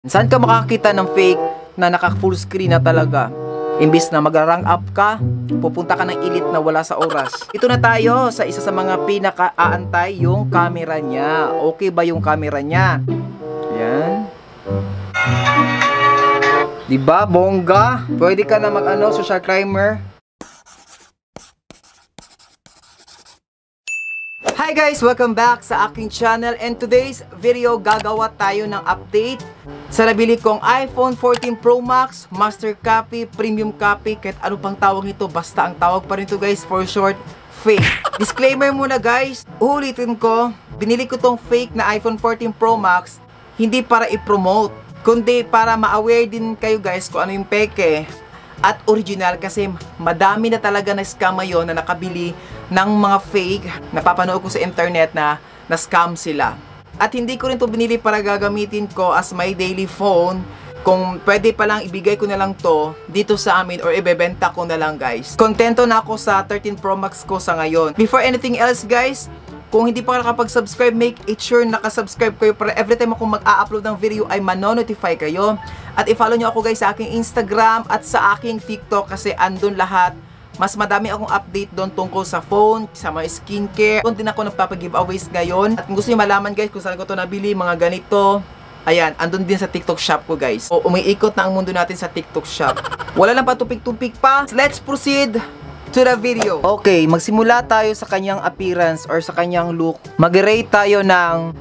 Saan ka makakita ng fake na naka full screen na talaga? Imbis na mag-rank up ka, pupunta ka ng elite na wala sa oras. Ito na tayo sa isa sa mga pinaka-aantay, yung camera niya. Okay ba yung camera niya? Yan. Diba, bongga? Pwede ka na mag-ano, social climber. Hi guys! Welcome back sa aking channel, and today's video gagawa tayo ng update sa nabili kong iPhone 14 Pro Max, Master Copy, Premium Copy, kahit ano pang tawag nito, basta ang tawag pa rin ito guys, for short, fake. Disclaimer muna guys, ulitin ko, binili ko tong fake na iPhone 14 Pro Max, hindi para i-promote, kundi para ma-aware din kayo guys kung ano yung peke at original, kasi madami na talaga na scam ngayon na nakabili ng mga fake. Napapanood ko sa internet na scam sila. At hindi ko rin to binili para gagamitin ko as my daily phone. Kung pwede pa lang, ibigay ko na lang to dito sa amin or ibebenta ko na lang guys. Kontento na ako sa 13 Pro Max ko sa ngayon. Before anything else guys, kung hindi pa nakapag-subscribe, make it sure nakasubscribe kayo para every time ako mag-a-upload ng video ay manonotify kayo. At i-follow nyo ako guys sa aking Instagram at sa aking TikTok, kasi andun lahat. Mas madami akong update doon tungkol sa phone, sa mga skincare. Doon din ako nagpapag-giveaways ngayon. At kung gusto nyo malaman guys kung saan ko to nabili, mga ganito, ayan, andun din sa TikTok shop ko guys. So, umiikot na ang mundo natin sa TikTok shop. Wala lang patupik-tupik pa. Let's proceed to the video. Okay, magsimula tayo sa kanyang appearance or sa kanyang look. Mag-rate tayo ng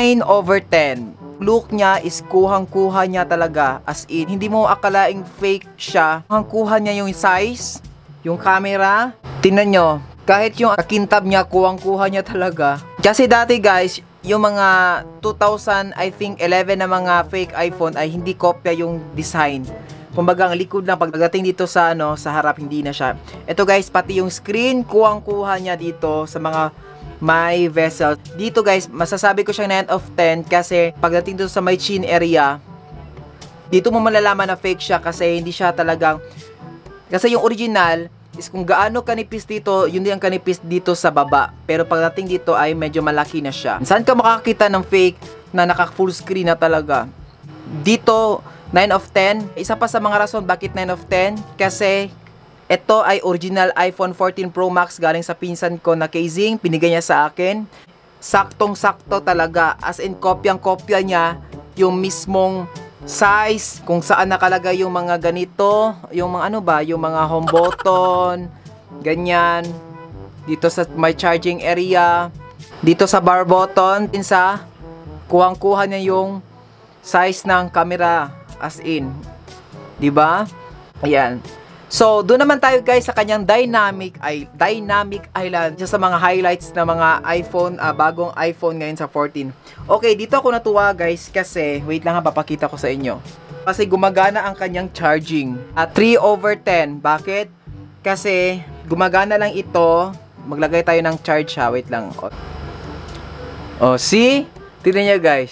9/10. Look niya is kuhang-kuha niya talaga, as in, hindi mo akalaing fake siya. Kuhang-kuha niya yung size, yung camera. Tingnan nyo, kahit yung kakintab niya, kuhang-kuha niya talaga. Kasi dati guys, yung mga 2000, I think 11 na mga fake iPhone ay hindi kopya yung design. Kumbaga ang likod lang, pagdating dito sa sa harap, hindi na siya. Ito guys, pati yung screen, kuhang-kuha niya dito sa mga may vessel. Dito guys, masasabi ko siyang 9/10 kasi pagdating dito sa may chin area, dito mo malalaman na fake siya kasi hindi siya talagang, kasi yung original is kung gaano kanipis dito, yun din ang kanipis dito sa baba. Pero pagdating dito ay medyo malaki na siya. Saan ka makakita ng fake na naka full screen na talaga? Dito 9/10. Isa pa sa mga rason bakit 9/10, kasi ito ay original iPhone 14 Pro Max galing sa pinsan ko na casing, pinigay niya sa akin. Saktong-sakto talaga, as in kopyang-kopya niya yung mismong size, kung saan nakalagay yung mga ganito, yung mga ano ba, yung mga home button, ganyan. Dito sa my charging area, dito sa bar button, sa kuhang-kuha niya yung size ng camera, as in. 'Di ba? Ayan. So, doon naman tayo guys sa kanyang dynamic island. Isa sa mga highlights ng mga iPhone, bagong iPhone ngayon sa 14. Okay, dito ako natuwa guys kasi, wait lang ha, papakita ko sa inyo. Kasi gumagana ang kanyang charging. 3/10. Bakit? Kasi gumagana lang ito. Maglagay tayo ng charge ha, wait lang. Oh, see? Tignan niyo guys.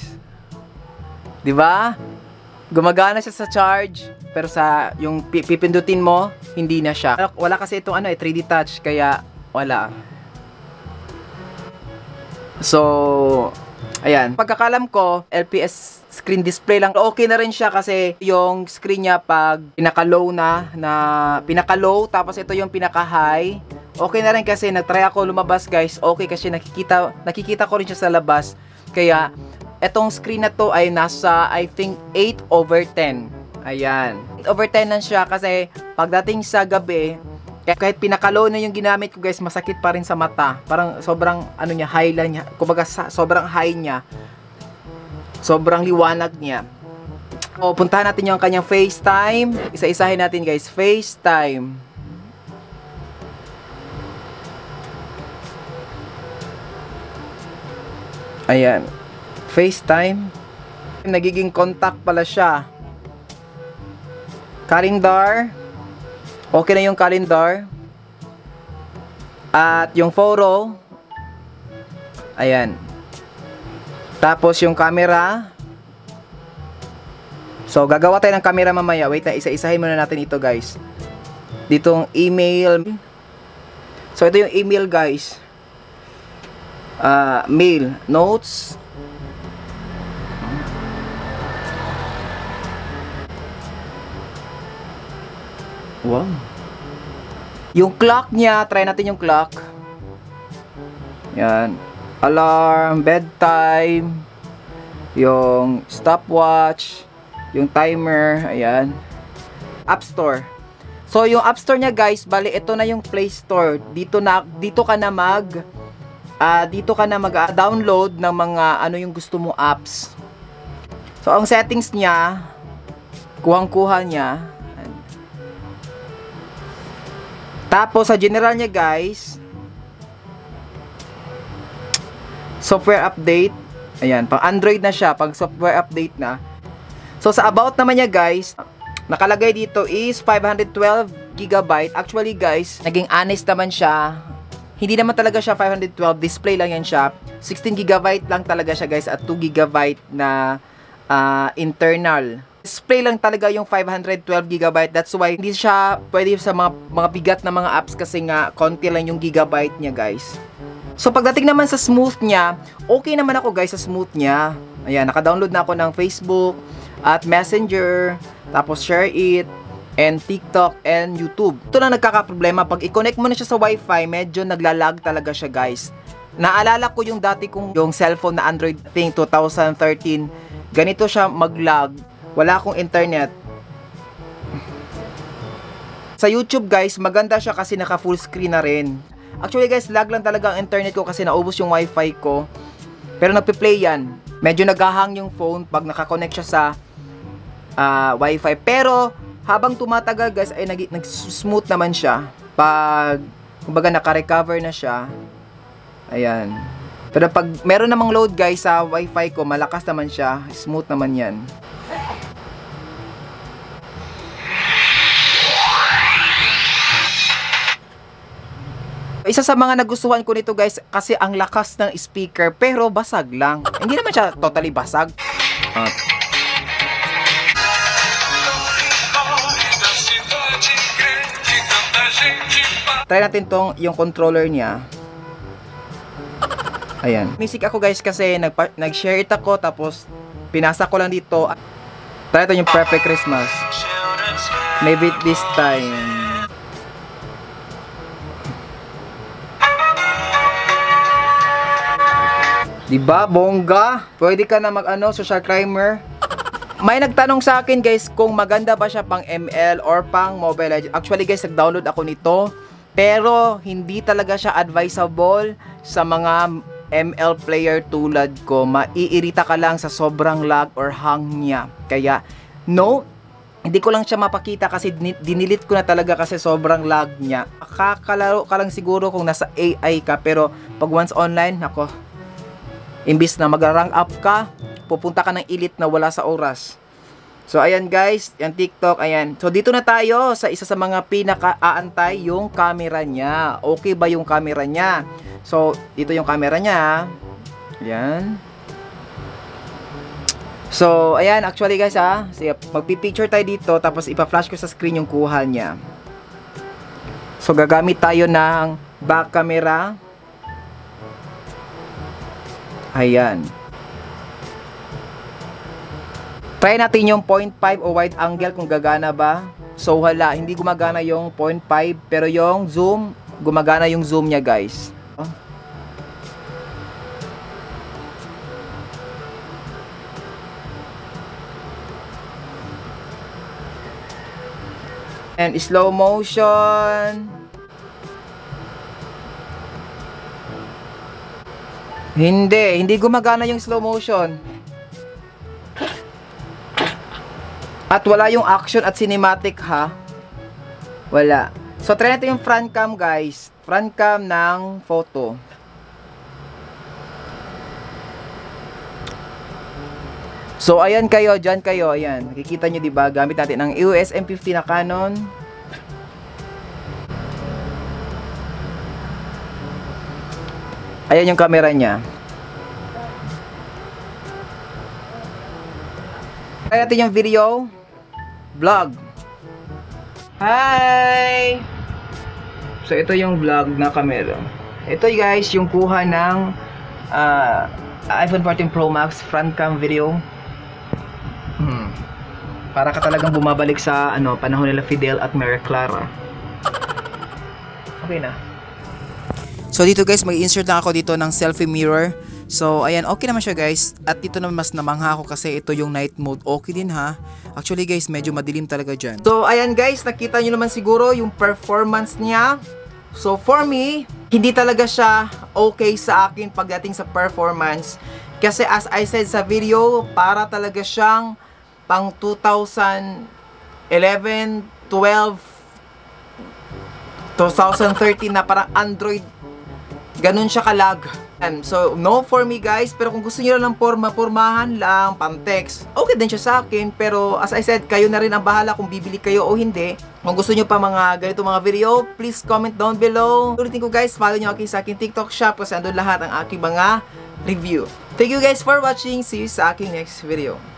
'Di ba? Gumagana siya sa charge, pero sa yung pipindutin mo, hindi na siya. Wala kasi itong 3D touch, kaya wala. So, ayan. Pagkakalam ko, LPS screen display lang. Okay na rin siya kasi yung screen niya pag pinaka-low pinaka-low, tapos ito yung pinaka-high. Okay na rin kasi nagtry ako lumabas guys. Okay kasi nakikita ko rin siya sa labas. Kaya etong screen na to ay nasa, I think, 8/10. Ayan. 8/10 lang siya kasi pagdating sa gabi, kahit pinaka-low na yung ginamit ko guys, masakit pa rin sa mata. Parang sobrang high lang niya. Kumbaga sobrang high niya. Sobrang liwanag niya. O, puntahan natin yung kanyang FaceTime. Isa-isahin natin guys. FaceTime. Ayan. FaceTime. Nagiging contact pala siya. Calendar. Okay na yung calendar. At yung photo. Ayan. Tapos yung camera. So, gagawa tayo ng camera mamaya. Wait na, isa-isahin muna natin ito guys. Ditong email. So, ito yung email guys. Mail. Notes. Wow. Yung clock niya, try natin yung clock. Yan. Alarm, bedtime, yung stopwatch, yung timer, ayan. App Store. So yung App Store niya guys, bali ito na yung Play Store. Dito ka na mag-download ng mga ano yung gusto mong apps. So ang settings niya, kuhang-kuha niya. Tapos sa general niya guys, software update. Ayan, pang Android na siya, pang software update na. So sa about naman niya guys, nakalagay dito is 512 GB. Actually guys, naging honest naman siya. Hindi naman talaga siya 512, display lang yan siya. 16 GB lang talaga siya guys at 2 GB na internal. Display lang talaga yung 512 GB. That's why hindi siya pwede sa mga bigat na mga apps kasi nga konti lang yung gigabyte niya guys. So pagdating naman sa smooth niya, okay naman ako guys sa smooth niya. Ayan, naka-download na ako ng Facebook at Messenger, tapos Share It, and TikTok, and YouTube. Ito lang nagkakaproblema. Pag i-connect mo na siya sa Wi-Fi, medyo naglalag talaga siya guys. Naalala ko yung dati kong yung cellphone na Android thing 2013. Ganito siya mag-lag. Wala akong internet. Sa YouTube guys, maganda siya kasi naka full screen na rin. Actually guys, lag lang talaga ang internet ko kasi naubos yung wifi ko. Pero nagpe-play yan. Medyo naghahang yung phone pag nakakonect siya sa wifi. Pero habang tumatagal guys ay nag-smooth naman siya. Pag kumbaga naka-recover na siya. Ayan. Pero pag meron namang load guys sa wifi ko, malakas naman siya. Smooth naman yan. Isa sa mga nagustuhan ko nito guys kasi ang lakas ng speaker pero basag lang. Hindi naman siya totally basag. Try natin tong yung controller niya. Ayan. Music ako guys kasi nag-share it ako tapos pinasa ko lang dito. Try ito yung Perfect Christmas. Maybe this time. Diba, bongga? Pwede ka na social climber. May nagtanong sa akin guys kung maganda ba siya pang ML or pang Mobile Legends. Actually guys, nag-download ako nito. Pero hindi talaga siya advisable sa mga ML player tulad ko. Maiirita ka lang sa sobrang lag or hang niya. Kaya, no, hindi ko lang siya mapakita kasi dinilit ko na talaga kasi sobrang lag niya. Kakalaro ka lang siguro kung nasa AI ka. Pero pag once online, ako, imbis na mag-rank up ka, pupunta ka ng elite na wala sa oras. So, ayan guys, yung TikTok, ayan. So, dito na tayo sa isa sa mga pinaka-aantay, yung camera niya. Okay ba yung camera niya? So, dito yung camera niya. Ayan. So, ayan, actually guys magpipicture tayo dito, tapos ipa-flash ko sa screen yung kuha niya. So, gagamit tayo ng back camera. Ayan. Try natin yung 0.5 o wide angle kung gagana ba. So wala, hindi gumagana yung 0.5 pero yung zoom, gumagana yung zoom niya guys. And slow motion. Hindi gumagana yung slow motion. At wala yung action at cinematic ha. Wala. So try natin yung front cam guys. Front cam ng photo. So ayan kayo, dyan kayo, ayan. Nakikita nyo diba, gamit natin ang EOS M50 na Canon. Ayan yung camera niya. Try natin yung video vlog. Hi! So ito yung vlog na camera. Ito guys yung kuha ng iPhone 14 Pro Max front cam video. Para ka talagang bumabalik sa panahon nila Fidel at Mary Clara. Okay na. So dito guys, mag-insert lang ako dito ng selfie mirror. So ayan, okay naman siya guys. At dito naman mas namangha ako kasi ito yung night mode. Okay din ha. Actually guys, medyo madilim talaga dyan. So ayan guys, nakita nyo naman siguro yung performance niya. So for me, hindi talaga siya okay sa akin pagdating sa performance. Kasi as I said sa video, para talaga siyang pang 2011, 12, 2013 na parang Android. Ganun siya kalag. So, no for me guys. Pero kung gusto niyo lang pormahan lang, pang-text, okay din siya sa akin. Pero as I said, kayo na rin ang bahala kung bibili kayo o hindi. Kung gusto niyo pa mga ganito mga video, please comment down below. Ulitin ko guys, follow niyo ako sa aking TikTok shop kasi andun lahat ang aking mga review. Thank you guys for watching. See you sa aking next video.